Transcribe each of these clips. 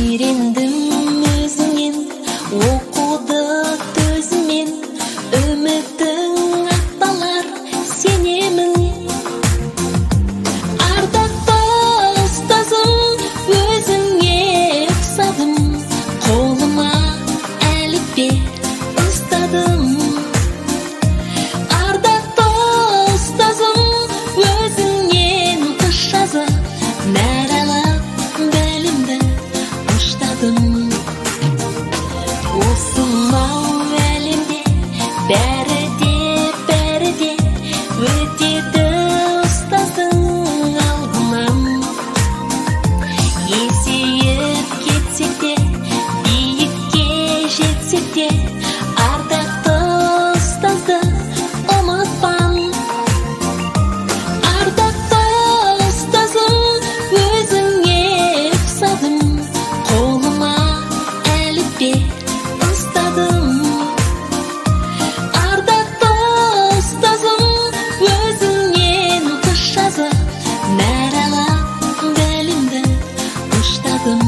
Үйрендім өзіңнен, оқуды төзімен, үмітің ақталар сенемін. Ардақты ұстазым, өзіңе ұқсадым, қолыма әліппе ұстадым. Ардақты ұстазым, өзіңнен қыш жаза, нәр алып білімді ұштадым. Осынау әлемде бәрі де өтеді ұстаздың алдынан. Есейіп кетсек те, биікке жетсек те, ардақты ұстазды ұмытпан. Ардақты ұстазым, өзіңе ұқсадым, қолыма әліппе ұстадым. Ардақты ұстазым, өзіңнен қыш жаза, нәр алып білімді ұштадым.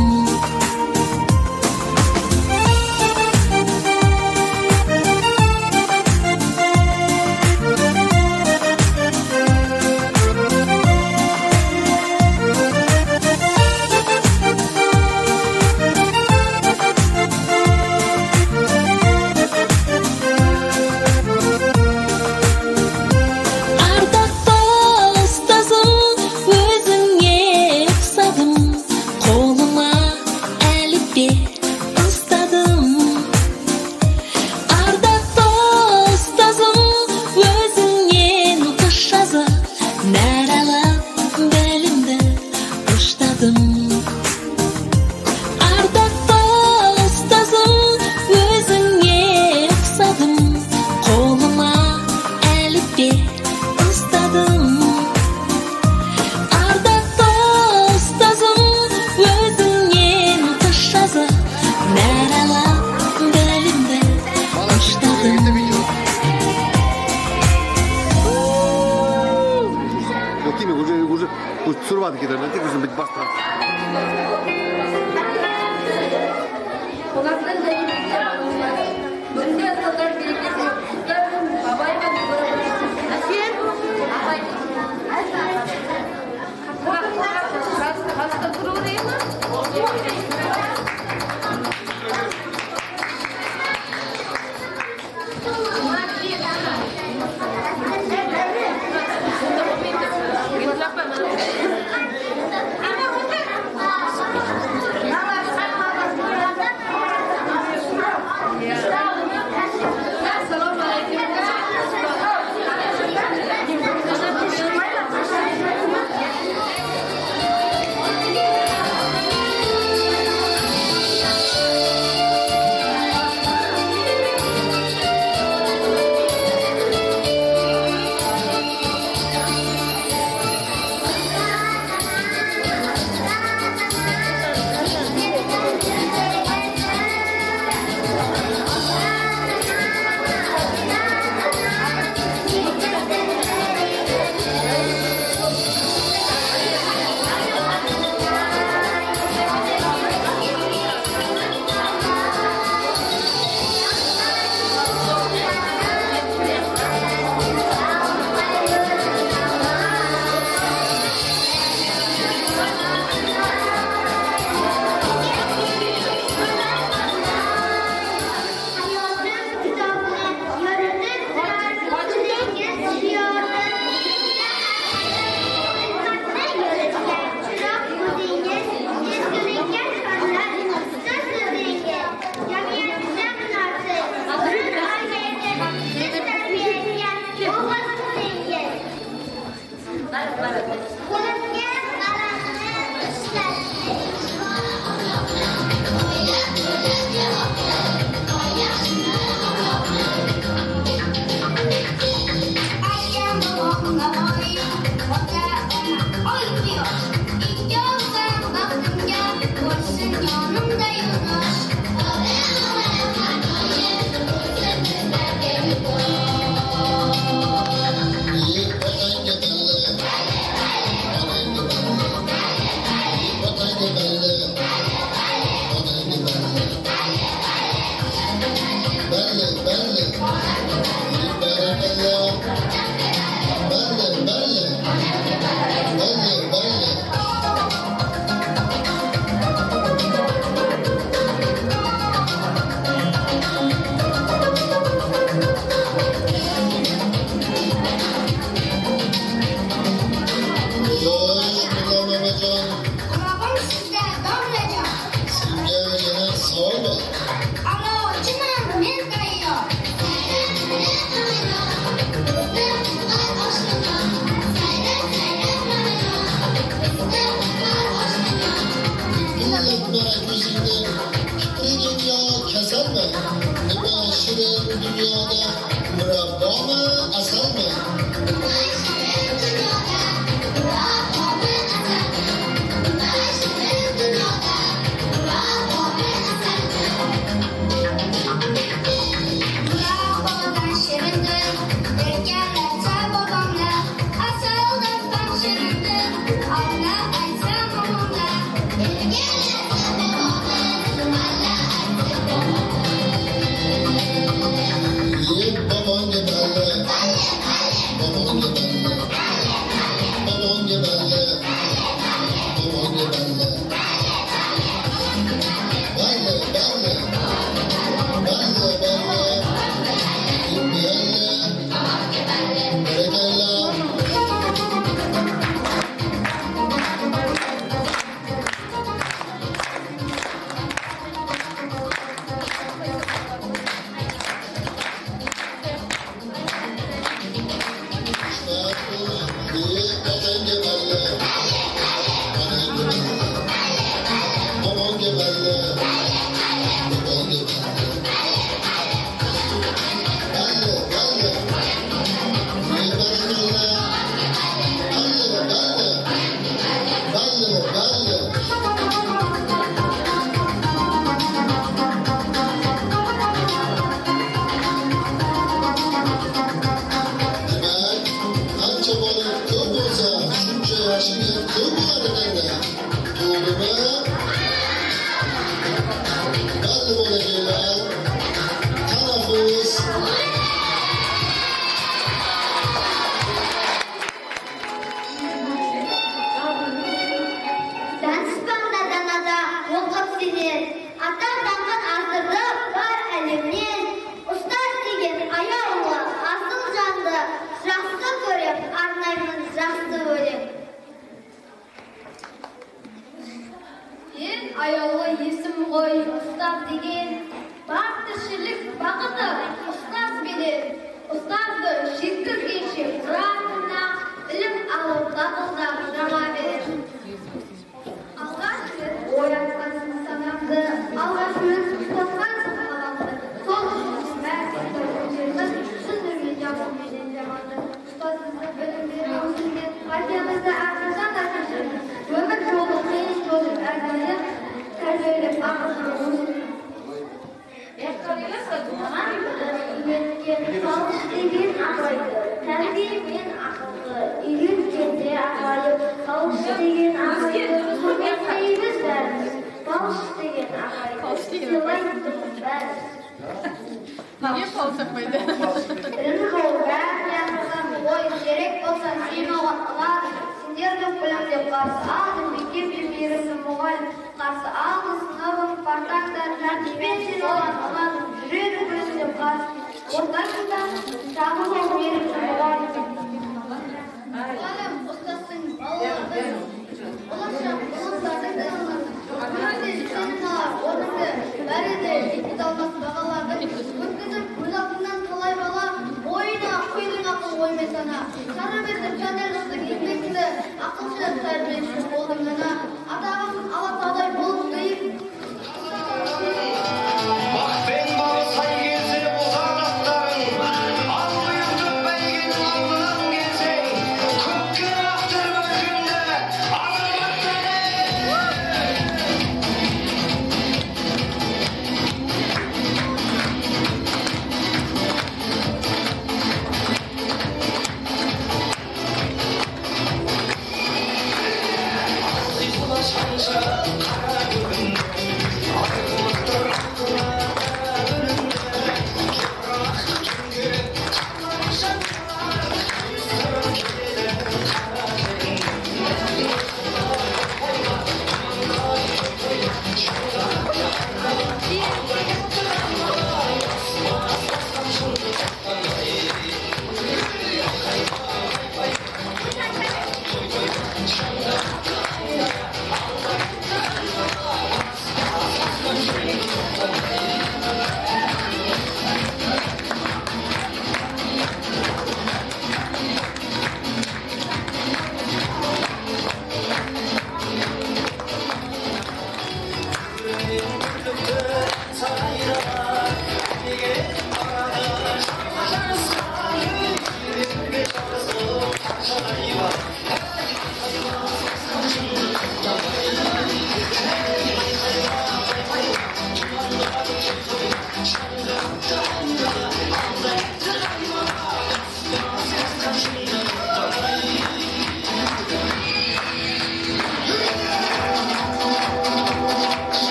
Ардақты ұстазым, өзіңе ұқсадым, қолыма әліппе ұстадым. Ардақты ұстазым, өзіңнен қыш жаза, нәр алып білімді ұштадым. Ардақты ұстазым, өзіңе ұқсадым, қолыма әліппе ұстадым. Ардақты ұстазым, өзіңнен қыш жаза, нәр алып білімді ұштадым. Вот Тимик уже сурват какие-то, на тех уже быть баста.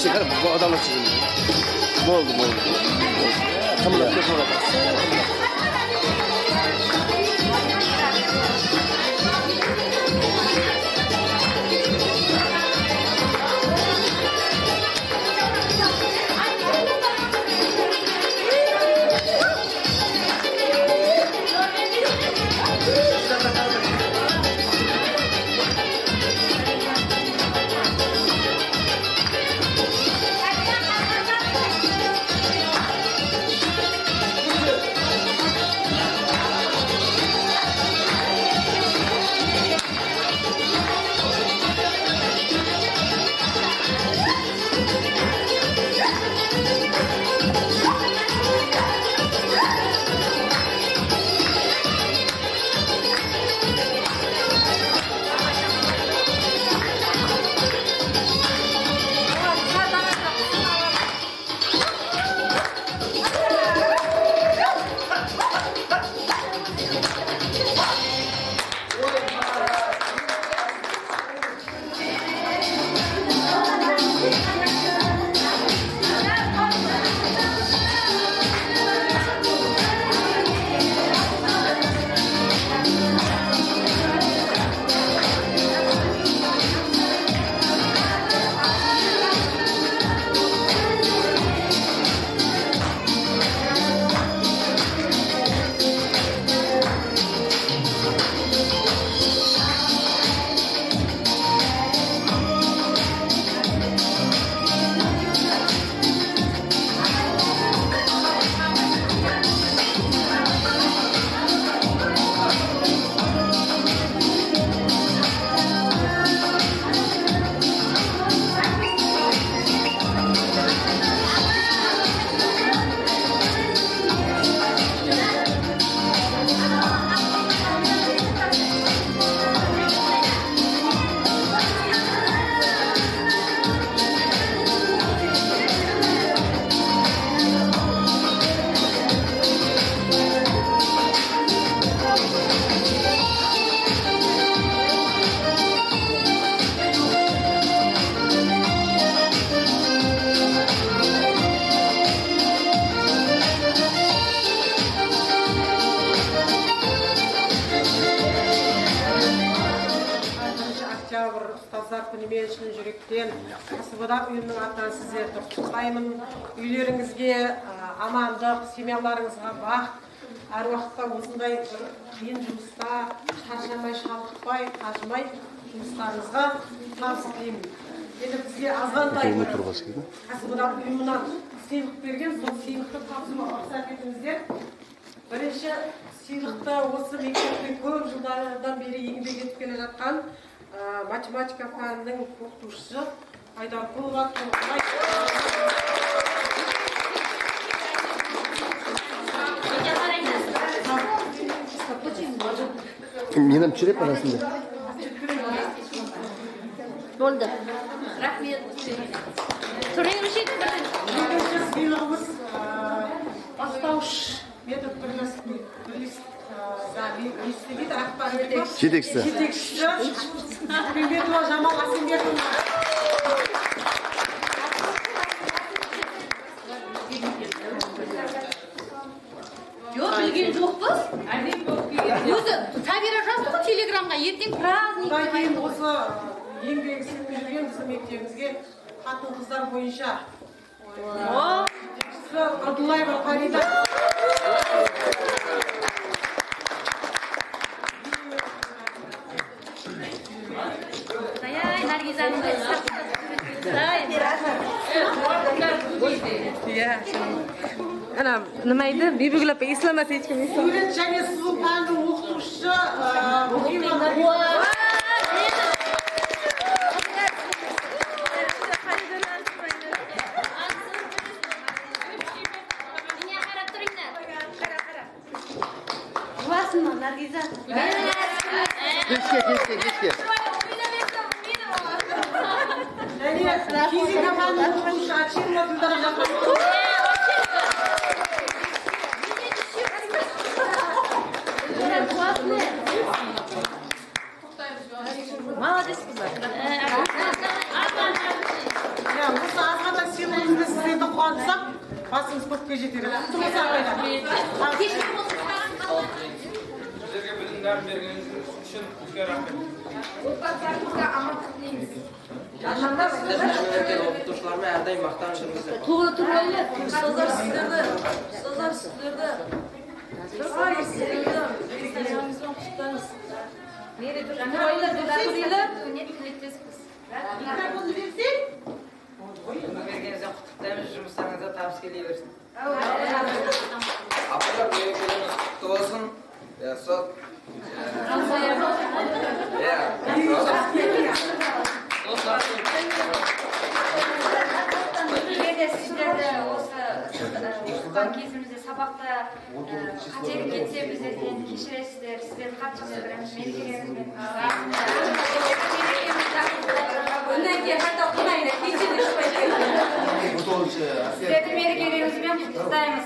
Çıkar bu adamla çıkın. Oldu. Tamam da sonra bak. Кәсіподақ ұйымының атынан сіздерді құттықтаймын. Үйлеріңізге амандық, семьяларыңызға бақ, әр уақытта осындай қиын жұмыста шаршамай, шалдықпай, қажымай жұмыстарыңызға табыс тілеймін. Енді бізге азғантай кәсіподақ ұйымынан сыйлық берген, сол сыйлықты тапсыруға рұқсат етіңіздер. Бірінші сыйлықты осы мектептің көп жылдардан бері еңбек етіп келе жатқан математика пәнінің оқытушысы Айдарқұлова Толықбай. Мне нам череп, пожалуйста. Болды. Рахмет. Екінші сыйлығымыз бастауыш метод жетекшісі Ахметова Жамал Асенбекова. Жоқ, білген жоқпыз. Өзі Сабира жазды ғой телеграмға, ертең праздник. Одан кейін осы еңбегі сіңіріп жүрген біздің мектебімізге қатын қыздар бойынша жетекшісі Абдуллаева Фарида. Ana nima edi? Bibigul opa eslamasa hech kim eslamaydi. Surat және сызу пәнінің оқытушысы Жуасың ба, Наргиза? Кешке. және физика пәнінің оқытушысы Ачирова Гүлдара Жақанқызы. Молодец қыздар. Осы азғанда басыңыз көкке жетер. Құтыңыз ағайlar. Sizlerге білімдерін бергеніңіз үшін үлкен рахмет. Отбасыларымызға амандық тілейміз. Сіздердің оқытушылармен әрдайым мақтан жүріңіздер. Туғыны тұрғайлы. Ұстаздар сіздерді. Мерекелеріңізбен құттықтаймыз. Тұрғайлы деп сөйлейлер. Тілектеспіз. Бергеніңізден құттықтаймыз, жұмыстарыңызда табыс келе берсін. Апайлар, мерекелеріңіз құтты болсын. Сол. Егер сіздерді осы оқыған кезімізде сабақта қателік кетсе біздерден кешіресіздер. Сіздерді қатты жақсы көреміз. Мерекелеріңізбен Ondan keyin hatta qilmaydi, kechirish Сіздерді мерекелеріңізбен құттықтаймыз.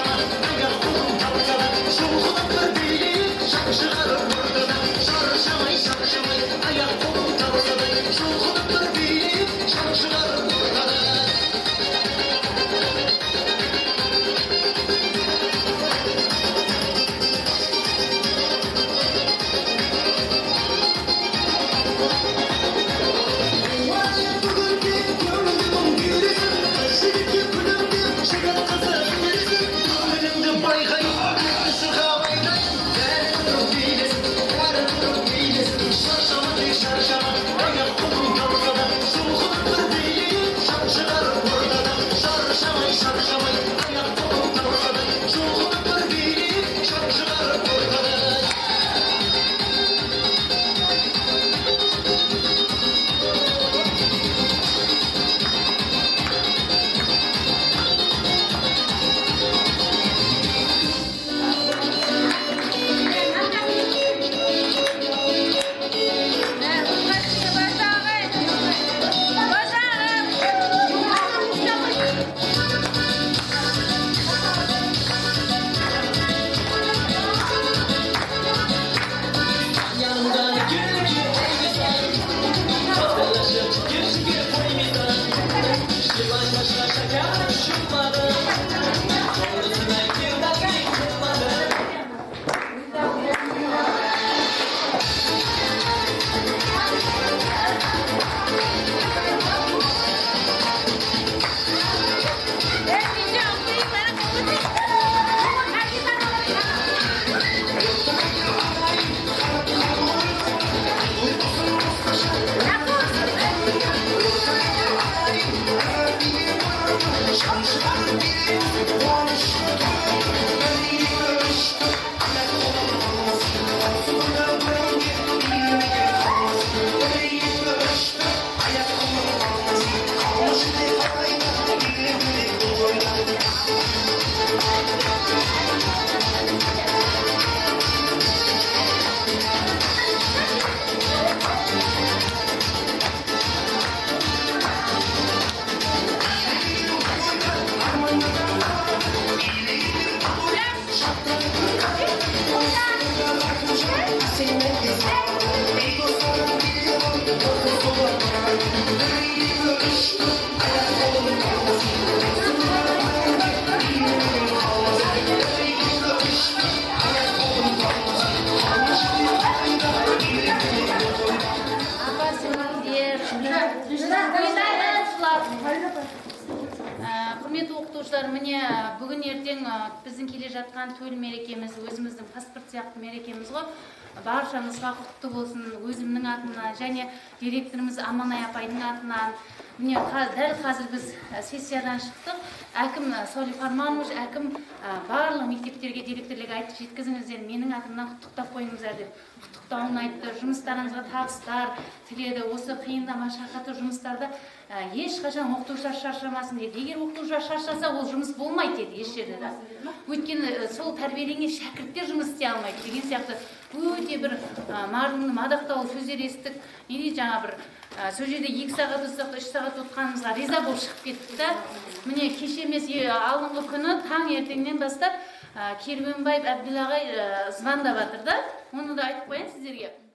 Құрметті оқытушылар, міне бүгін ертең біздің келе жатқан төл мерекеміз, өзіміздің паспорт сияқты мерекеміз ғой. Баршамызға құтты болсын, өзімнің атымнан және директорымыз Аманай апайдың атынан. Міне дәл қазір біз сессиядан шықтық. Әкім Сауле Фарманович, әкім барлық мектептерге директорлерге айтып жеткізіңіздер, менің атымнан құттықтап қойыңыздар деп құттықтауын айтты. Жұмыстарыңызға табыстар тіледі. Осы қиында машақаты жұмыстарда ешқашан оқытушылар шаршамасын деді. Егер оқытушылар шаршаса, ол жұмыс болмайды деді еш жерде де. Өйткені сол тәрбиеленген шәкірттер жұмыс істей алмайды деген сияқты өте бір мардымды мадақтаулы сөздер естік. Жаңа бір сол жерде 2 сағат, 3 сағат отқанымызға риза болып шығып кеттік та. Міне кеше емес алдыңғы күні таң ертеңнен бастап Керуенбаев Әбділ ағай звондап жатыр да. Оны да айтып қояйын сіздерге.